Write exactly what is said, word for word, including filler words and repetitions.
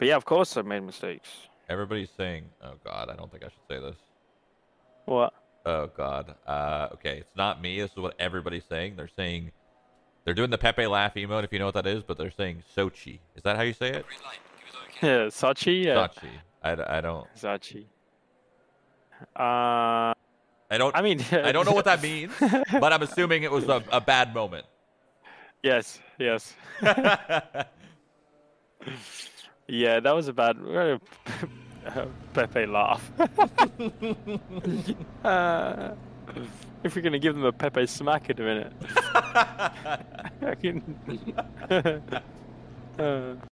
But yeah, of course I made mistakes. Everybody's saying, "Oh God, I don't think I should say this." What? Oh God. Uh, okay, it's not me. This is what everybody's saying. They're saying they're doing the Pepe laugh emote, if you know what that is, but they're saying Sochi. Is that how you say it? Yeah, Sachi. Yeah. Sochi. I, I don't. Sachi. Uh, I don't. I mean, I don't know what that means, but I'm assuming it was a, a bad moment. Yes. Yes. Yeah, that was a bad uh, Pepe laugh. uh, if we're gonna give them a Pepe smack in a minute. I can... uh.